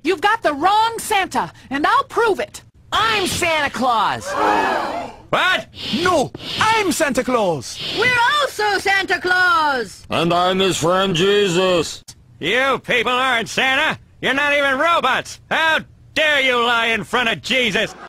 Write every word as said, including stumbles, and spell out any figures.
You've got the wrong Santa, and I'll prove it. I'm Santa Claus! What? No, I'm Santa Claus! We're also Santa Claus! And I'm his friend Jesus. You people aren't Santa! You're not even robots! How dare you lie in front of Jesus!